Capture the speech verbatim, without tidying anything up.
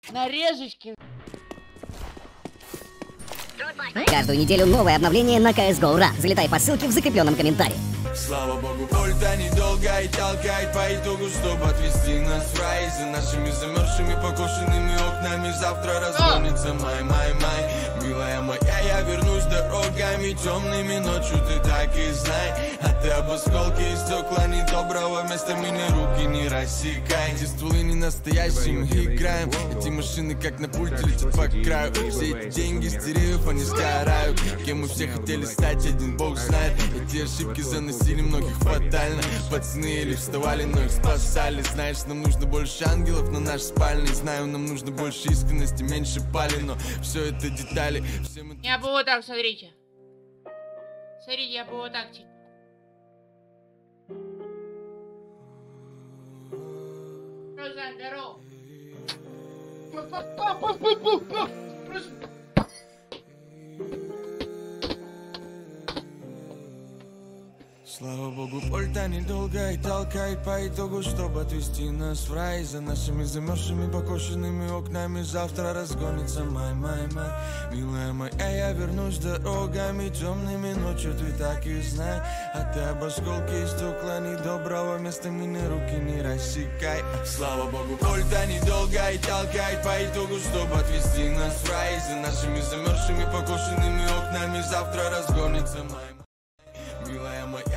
Нарезочки. Каждую неделю новое обновление на си эс го. Ура! Залетай по ссылке в закрепленном комментарии. Слава богу, пульта недолго и толкает по итогу, чтобы отвезти нас в рай. За нашими замерзшими, покошенными окнами завтра разгонится май, май, май. Милая моя, я вернусь дорогами темными ночью, ты так и знай. А ты об осколки и стекла недоброго места меня руки не рассекай. Эти стволы не настоящие, мы играем. Эти машины как на пульте летят по краю. Все эти деньги с деревьев, они сгорают. Кем мы все хотели стать, один бог знает. Эти ошибки заносили многих фатально. Пацаны еле вставали, но их спасали. Знаешь, нам нужно больше ангелов на наш спальный. Знаю, нам нужно больше искренности, меньше пали. Но все это детали. Все мы... Я бы вот так, смотрите. Смотрите, я бы вот так типа. Просто здорово. Слава богу, пульта недолго и толкает по итогу, чтобы отвезти нас в рай. За нашими замерзшими, покошенными окнами завтра разгонится май, май, май. Милая моя, я вернусь дорогами темными ночью, ты так и знай. А ты об осколке и стекла недоброго места меня руки не рассекай. Слава богу, пульта недолго и толкает по итогу, чтобы отвезти нас в рай. За нашими замерзшими, покошенными окнами завтра разгонится май, май. Милая моя,